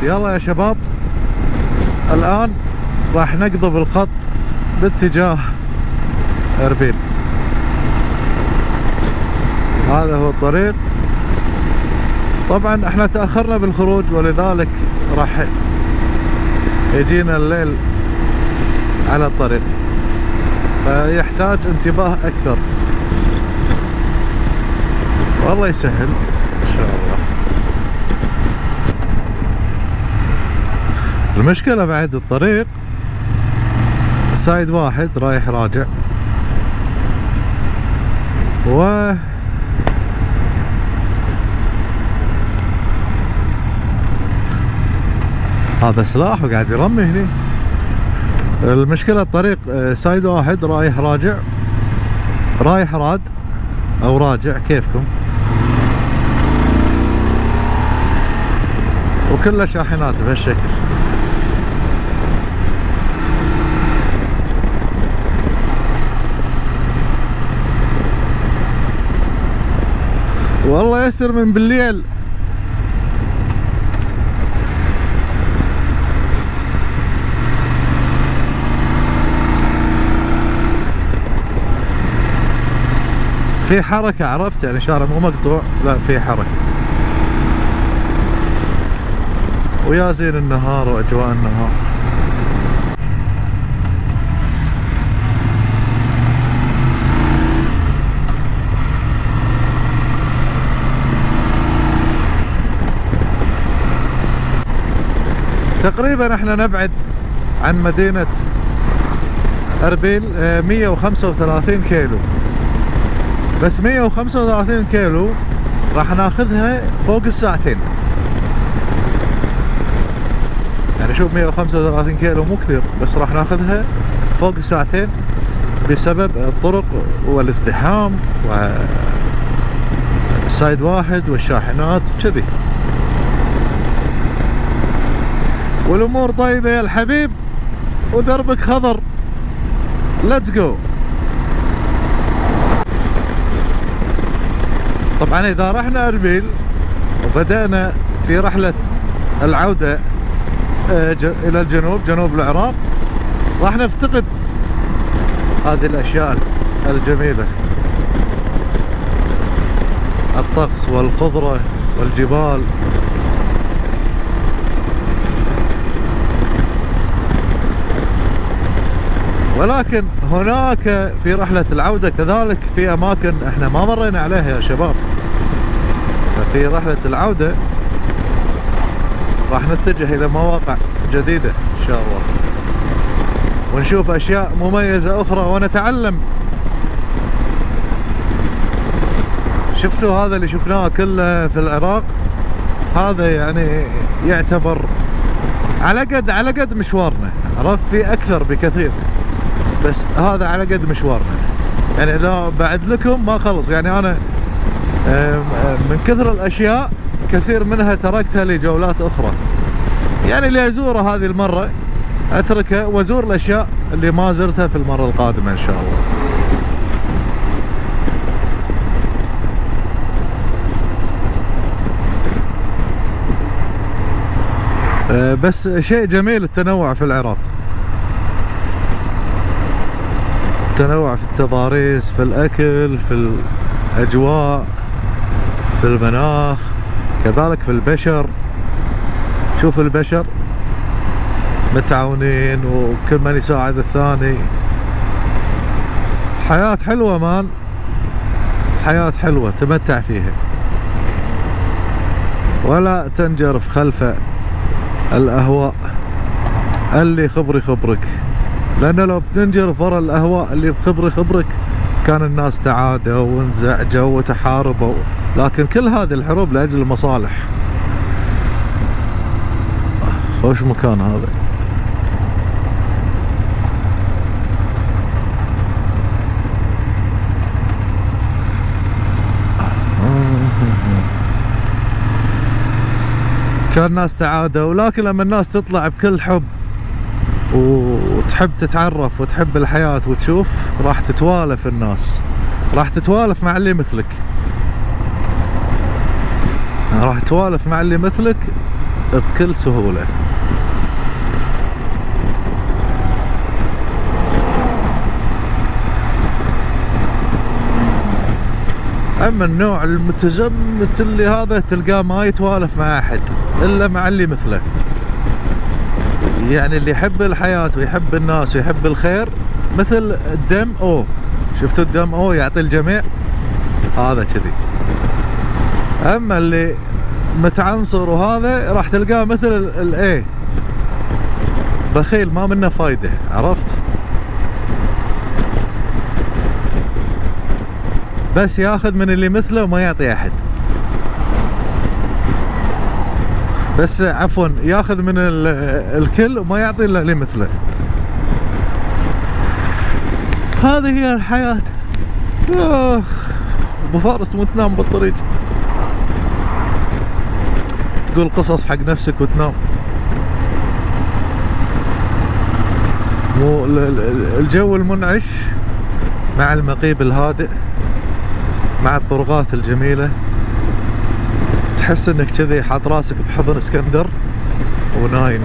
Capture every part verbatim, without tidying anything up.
يلا يا شباب، الآن راح نقضب الخط باتجاه أربيل. هذا هو الطريق. طبعا احنا تأخرنا بالخروج، ولذلك راح يجينا الليل على الطريق، فيحتاج انتباه أكثر. والله يسهل إن شاء الله. المشكلة بعد الطريق سايد واحد رايح راجع، و هذا سلاح وقاعد يرمي هني. المشكلة الطريق سايد واحد رايح راجع، رايح راد او راجع كيفكم، وكله شاحنات بهالشكل. والله يسر من بالليل. في حركة، عرفت يعني شارع مو مقطوع، لا في حركة. ويا زين النهار واجواء النهار. تقريبا احنا نبعد عن مدينة أربيل مية وخمسة وثلاثين كيلو، بس مية وخمسة وثلاثين كيلو راح ناخذها فوق الساعتين. يعني شوف مية وخمسة وثلاثين كيلو مو كثير، بس راح ناخذها فوق الساعتين بسبب الطرق والازدحام والسايد واحد والشاحنات كذي. والامور طيبة يا الحبيب، ودربك خضر. ليتس جو. طبعا اذا رحنا أربيل وبدأنا في رحلة العودة الى الجنوب، جنوب العراق، راح نفتقد هذه الاشياء الجميلة، الطقس والخضرة والجبال. ولكن هناك في رحلة العودة كذلك في أماكن احنا ما مرينا عليها يا شباب. ففي رحلة العودة راح نتجه إلى مواقع جديدة إن شاء الله، ونشوف أشياء مميزة أخرى ونتعلم. شفتوا هذا اللي شفناه كله في العراق، هذا يعني يعتبر على قد على قد مشوارنا، عرفت؟ في أكثر بكثير، بس هذا على قد مشوارنا. يعني لا بعد لكم ما خلص. يعني انا من كثر الاشياء كثير منها تركتها لجولات اخرى. يعني اللي ازوره هذه المرة اتركه وازور الاشياء اللي ما زرتها في المرة القادمة ان شاء الله. بس شيء جميل التنوع في العراق، التنوع في التضاريس، في الأكل، في الأجواء، في المناخ، كذلك في البشر. شوف البشر متعاونين وكل من يساعد الثاني. حياة حلوة مان، حياة حلوة تمتع فيها، ولا تنجرف خلف الأهواء اللي خبري خبرك. لأنه لو بتنجرف ورا الأهواء اللي بخبري خبرك كان الناس تعادوا وانزعجوا وتحاربوا. لكن كل هذه الحروب لأجل المصالح. خوش مكان هذا. كان الناس تعادوا، لكن لما الناس تطلع بكل حب وتحب تتعرف وتحب الحياة وتشوف، راح تتوالف الناس، راح تتوالف مع اللي مثلك، راح تتوالف مع اللي مثلك بكل سهولة. اما النوع المتزمت اللي هذا تلقاه ما يتوالف مع احد الا مع اللي مثله، يعني اللي يحب الحياة ويحب الناس ويحب الخير، مثل الدم او، شفتوا الدم او يعطي الجميع، هذا كذي. اما اللي متعنصر وهذا راح تلقاه مثل الايه، بخيل ما منه فايدة، عرفت؟ بس ياخذ من اللي مثله وما يعطي احد، بس عفوا ياخذ من الكل وما يعطي الا اللي مثله. هذه هي الحياة. اخ ابو فارس مو تنام بالطريق، تقول قصص حق نفسك وتنام. مو الجو المنعش مع المقيب الهادئ مع الطرقات الجميلة، تحس انك كذي حاط راسك بحضن اسكندر ونايم.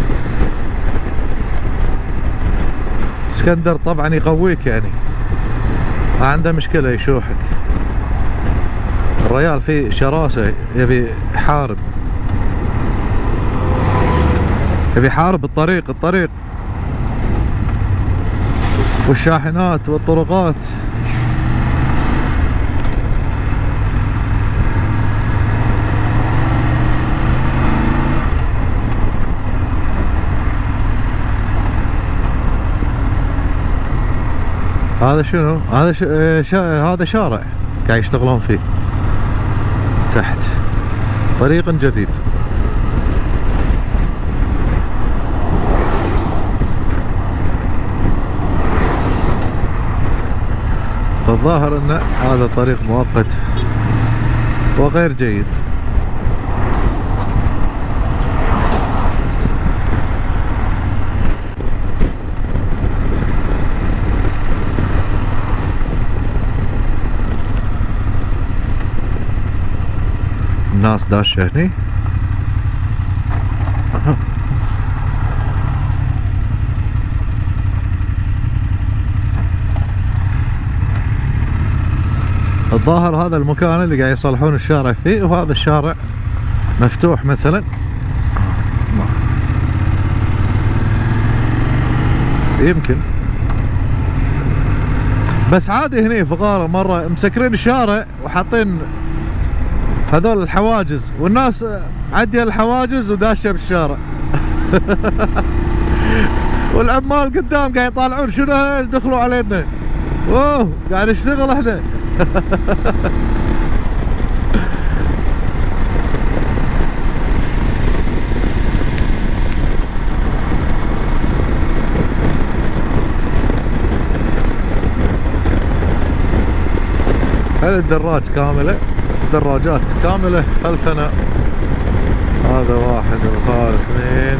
اسكندر طبعا يقويك، يعني ما عنده مشكلة يشوحك. الريال فيه شراسة، يبي يحارب، يبي يحارب الطريق الطريق والشاحنات والطرقات. هذا شنو؟ هذا ش... شا... هذا شارع قاعد يشتغلون فيه تحت، طريق جديد. فالظاهر ان هذا طريق مؤقت وغير جيد. الناس داشة هني. الظاهر هذا المكان اللي قاعد يصلحون الشارع فيه، وهذا الشارع مفتوح مثلا. يمكن بس عادي هني فقارة مرة مسكرين الشارع وحاطين هذول الحواجز، والناس عدي الحواجز وداشة بالشارع. والعمال قدام قاعد يطالعون شنو دخلوا علينا، اوه قاعد نشتغل احنا. هل الدراج كاملة؟ دراجات كاملة خلفنا. هذا واحد وخال اثنين،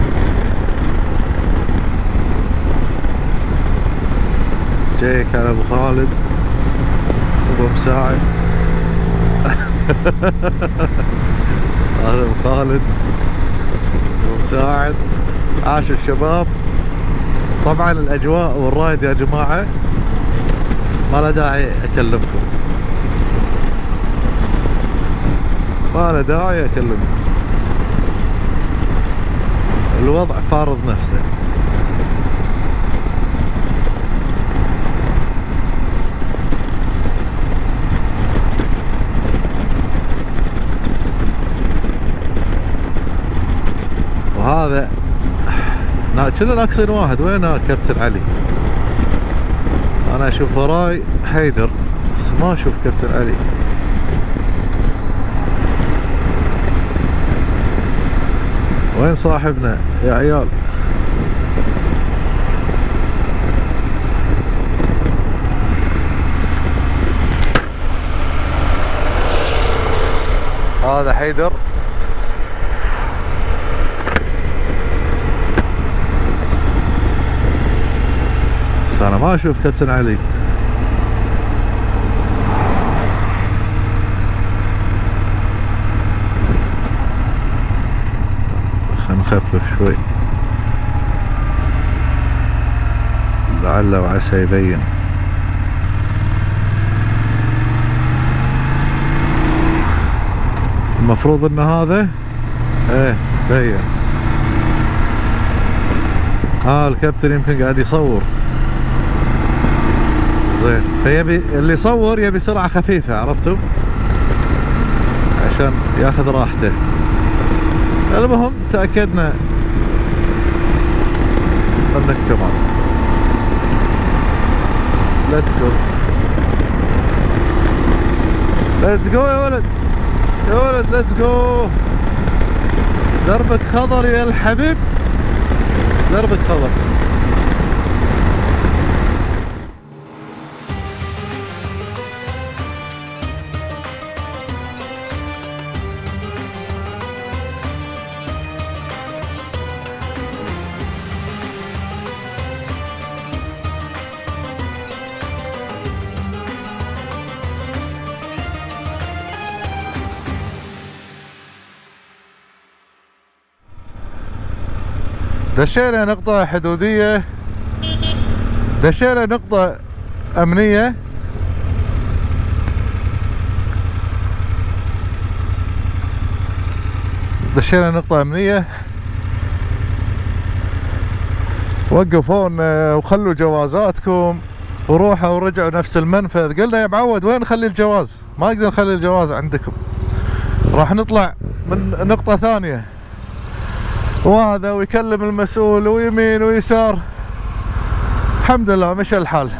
جيك على ابو خالد ابو مساعد. هذا ابو خالد ابو مساعد. عاشوا الشباب. طبعا الاجواء والرايد يا جماعة ما له داعي اكلمكم، ما له داعي اكلمكم، الوضع فارض نفسه. وهذا كنا ناقصين واحد، وين كابتن علي؟ انا اشوف وراي حيدر بس ما اشوف كابتن علي. وين صاحبنا يا عيال؟ هذا حيدر. بس انا ما اشوف كابتن علي. نخفف شوي لعل وعسى يبين. المفروض ان هذا ايه بين. ها آه الكابتن يمكن قاعد يصور زين، فيبي اللي يصور يبي سرعة خفيفة، عرفتوا؟ عشان ياخذ راحته. المهم تأكدنا انك تمام. ليتس جو ليتس جو يا ولد يا ولد ليتس جو. دربك خضر يا الحبيب، دربك خضر. دشينا نقطة حدودية، دشينا نقطة أمنية، دشينا نقطة أمنية. وقفونا وخلوا جوازاتكم وروحوا ورجعوا نفس المنفذ. قلنا يا معود وين نخلي الجواز؟ ما نقدر نخلي الجواز عندكم، راح نطلع من نقطة ثانية. وهذا ويكلم المسؤول ويمين ويسار. الحمد لله مشى الحال.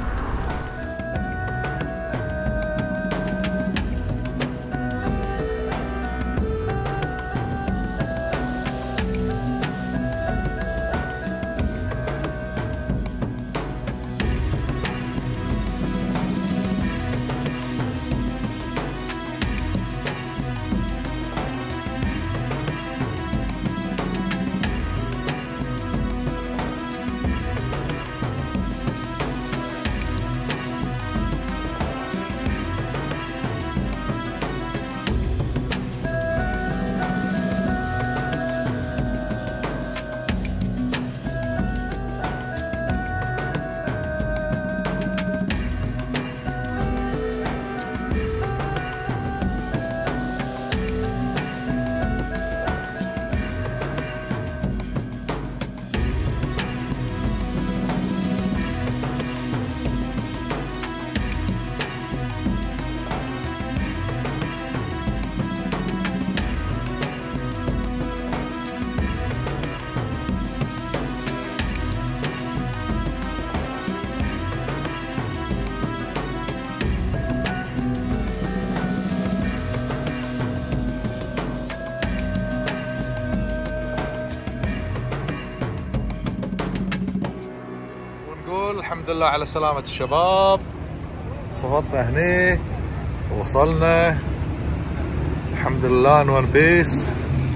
الحمد لله على سلامة الشباب. صفطنا هني وصلنا الحمد لله ان ون بيس.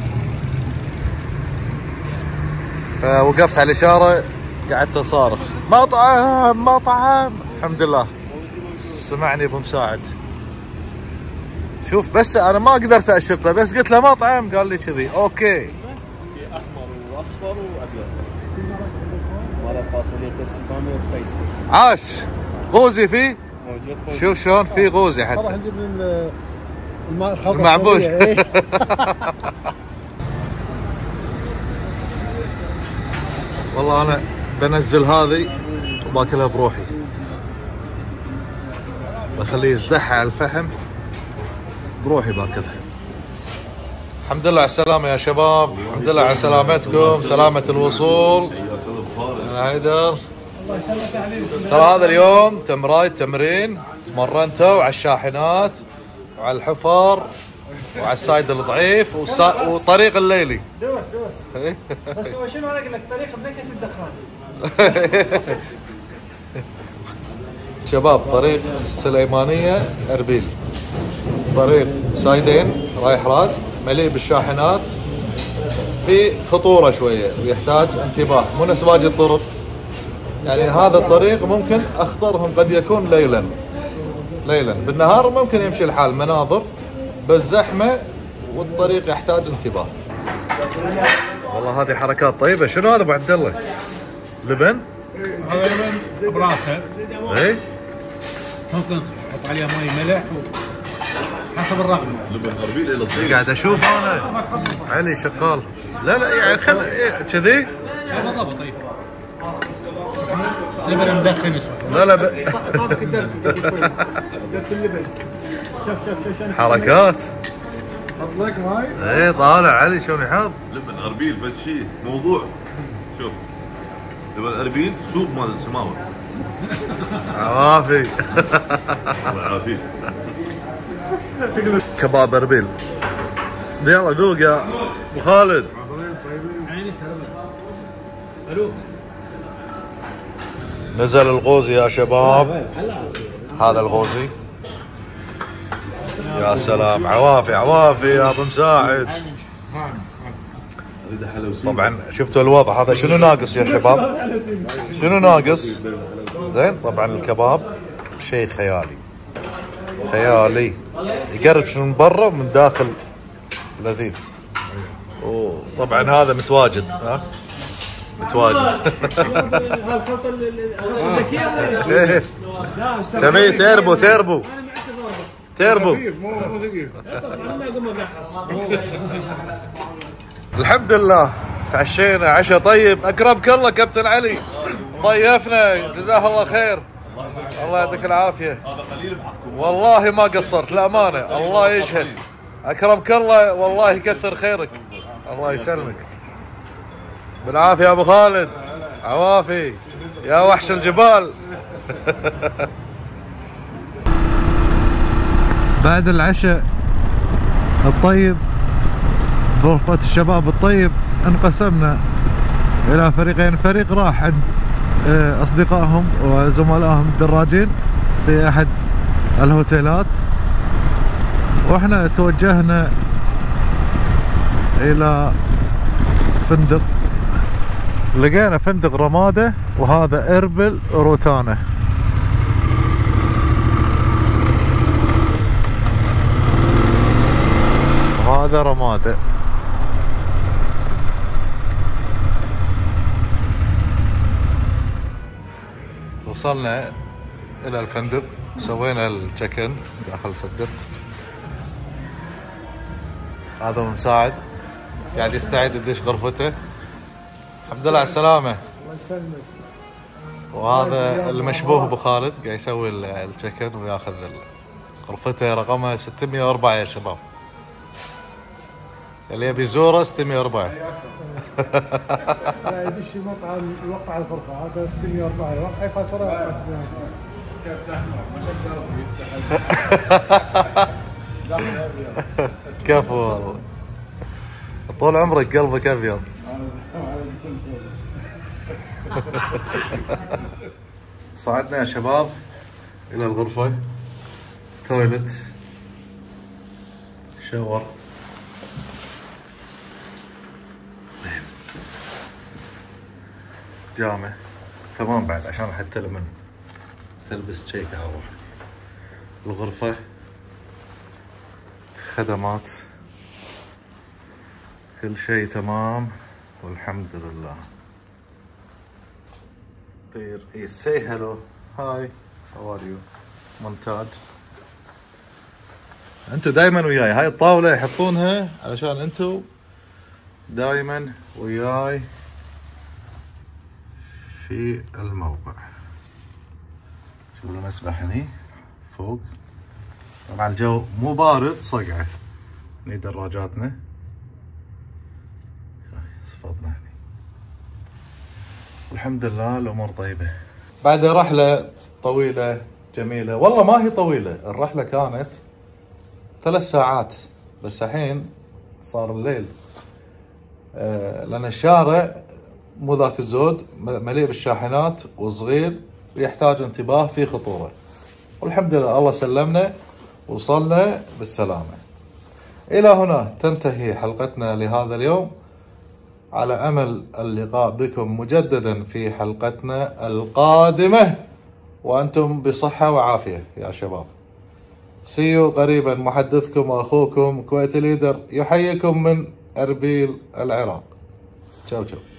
فوقفت على الاشارة قعدت اصارخ مطعم مطعم. الحمد لله سمعني ابو مساعد. شوف بس انا ما قدرت اشرطه، بس قلت له مطعم قال لي كذي اوكي. في احمر واصفر وابيض. ماله فاصوليا تبسي كامل وسبايسي. عاش غوزي فيه؟ موجود غوزي. شوف شلون في غوزي حتى. راح نجيب من الماء الخلطة المعبوش. والله انا بنزل هذه وباكلها بروحي، بخليه يزدحها على الفحم بروحي باكلها. الحمد لله على السلامة يا شباب، الحمد لله على سلامتكم، سلامة الوصول. انا هيدر. ترى هذا اليوم تمرايد تمرين، تمرنتوا على الشاحنات وعلى الحفر وعلى السايد الضعيف وسا... وطريق الليلي. دوس دوس. بس هو شنو اقول لك طريق بنكهة الدخان. شباب طريق السليمانية اربيل، طريق سايدين رايح راد مليء بالشاحنات، في خطورة شوية ويحتاج انتباه، مو نفس باقي الطرق. يعني هذا الطريق ممكن اخطرهم قد يكون ليلا، ليلا بالنهار ممكن يمشي الحال مناظر، بس زحمة والطريق يحتاج انتباه. والله هذه حركات طيبه. شنو هذا ابو عبد الله؟ لبن؟ هذا لبن براسه. اي ممكن تحط عليها مي ملح حسب الرغبه. لبن اربيل الى صغير. قاعد اشوف انا علي شغال. لا لا يعني خل كذي. لا بالضبط. طيب لبن مدخن اسمه. لا لا ب... طابق الدرس درس اللبن. شوف شوف شوف حركات. حط لك ماي. ايه طالع علي شلون يحط. لبن اربيل فد شيء موضوع. شوف لبن اربيل سوق مال السماوه. عوافي. الله يعافيك. كباب اربيل. يلا ذوق يا ابو خالد. عيني سلام. الو. نزل الغوزي يا شباب. هذا الغوزي. يا سلام عوافي عوافي يا ابو مساعد. طبعا شفتوا الوضع هذا شنو ناقص يا شباب؟ شنو ناقص؟ زين طبعا الكباب شيء خيالي خيالي يقرب من برا ومن داخل لذيذ. وطبعا هذا متواجد ها متواجد. الخلطه الذكيه ايه تبي تيربو تيربو تيربو. مو ثقيل. الحمد لله تعشينا عشاء طيب. اكرمك الله كابتن علي ضيفنا جزاه الله خير. الله يعطيك العافيه. هذا قليل بحقكم. والله ما قصرت الامانه الله يشهد. اكرمك الله والله يكثر خيرك. الله يسلمك بالعافيه يا ابو خالد. عوافي يا وحش الجبال. بعد العشاء الطيب غرفة الشباب الطيب انقسمنا الى فريقين. فريق راح عند اصدقائهم وزملائهم الدراجين في احد الهوتيلات، واحنا توجهنا الى فندق. لقينا فندق رمادة وهذا اربل روتانا. وهذا رمادة. وصلنا الى الفندق سوينا التشيك ان داخل الفندق. هذا مساعد قاعد يستعد يدش غرفته. الحمد لله على السلامة. الله يسلمك. وهذا المشبوه ابو خالد قاعد يسوي التشيك ان وياخذ غرفته رقمها ستمية وأربعة يا شباب. اللي يبي يزوره ستمية وأربعة. لا يدش المطعم يوقع الغرفة هذا ستمية وأربعة يوقع اي فاتورة. كفو والله طول عمرك قلبك ابيض. صعدنا يا شباب الى الغرفة. تويلت شاور جامع تمام بعد عشان حتى لمن تلبس شيك على روحك. الغرفة خدمات كل شيء تمام والحمد لله. طير اي سي هلو هاي هاو ار يو. مونتاج. انتوا دائما وياي. هاي الطاولة يحطونها علشان انتوا دائما وياي في الموقع. شوفوا المسبح هني فوق. طبعا الجو مو بارد صقعه. هني دراجاتنا صفطنا هني والحمد لله الامور طيبه. بعد رحله طويله جميله. والله ما هي طويله الرحله كانت ثلاث ساعات بس الحين صار الليل. آه لان الشارع مو ذاك الزود مليء بالشاحنات وصغير يحتاج انتباه في خطوره. والحمد لله الله سلمنا وصلنا بالسلامه. الى هنا تنتهي حلقتنا لهذا اليوم. على امل اللقاء بكم مجددا في حلقتنا القادمه وانتم بصحه وعافيه يا شباب. سيو قريبا. محدثكم واخوكم كويتي ليدر يحييكم من اربيل العراق. تشاو تشاو.